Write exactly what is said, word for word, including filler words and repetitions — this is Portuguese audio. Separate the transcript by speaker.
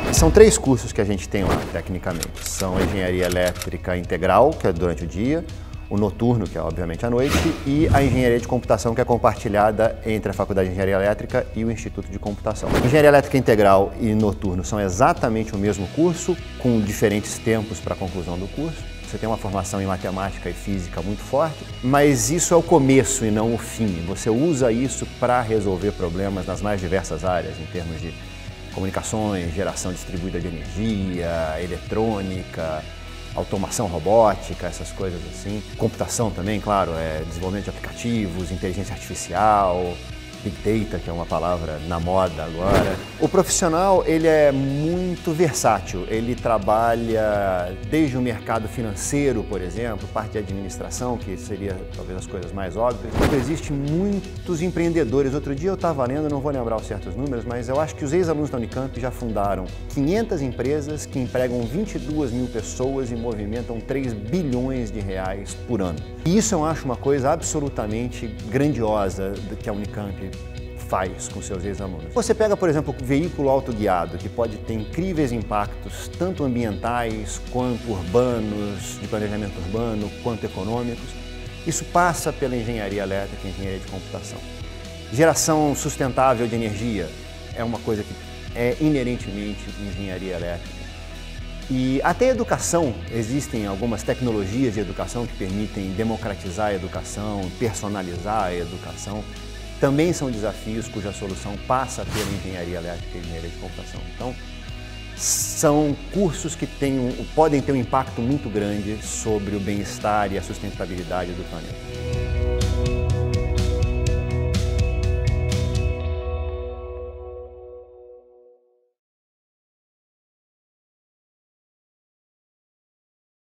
Speaker 1: São três cursos que a gente tem lá, tecnicamente. São a Engenharia Elétrica Integral, que é durante o dia, o noturno, que é obviamente à noite, e a Engenharia de Computação, que é compartilhada entre a Faculdade de Engenharia Elétrica e o Instituto de Computação. Engenharia Elétrica Integral e noturno são exatamente o mesmo curso, com diferentes tempos para a conclusão do curso. Você tem uma formação em matemática e física muito forte, mas isso é o começo e não o fim. Você usa isso para resolver problemas nas mais diversas áreas, em termos de comunicações, geração distribuída de energia, eletrônica, automação robótica, essas coisas assim. Computação também, claro, é desenvolvimento de aplicativos, inteligência artificial, Big Data, que é uma palavra na moda agora. O profissional, ele é muito versátil. Ele trabalha desde o mercado financeiro, por exemplo, parte de administração, que seria talvez as coisas mais óbvias. Existem muitos empreendedores. Outro dia eu estava lendo, não vou lembrar os certos números, mas eu acho que os ex-alunos da Unicamp já fundaram quinhentas empresas que empregam vinte e duas mil pessoas e movimentam três bilhões de reais por ano. E isso eu acho uma coisa absolutamente grandiosa que a Unicamp faz com seus ex-alunos. Você pega, por exemplo, o veículo autoguiado, que pode ter incríveis impactos, tanto ambientais, quanto urbanos, de planejamento urbano, quanto econômicos. Isso passa pela engenharia elétrica e engenharia de computação. Geração sustentável de energia é uma coisa que é inerentemente engenharia elétrica. E até a educação, existem algumas tecnologias de educação que permitem democratizar a educação, personalizar a educação. Também são desafios cuja solução passa pela engenharia elétrica e engenharia de computação. Então, são cursos que têm um, podem ter um impacto muito grande sobre o bem-estar e a sustentabilidade do planeta.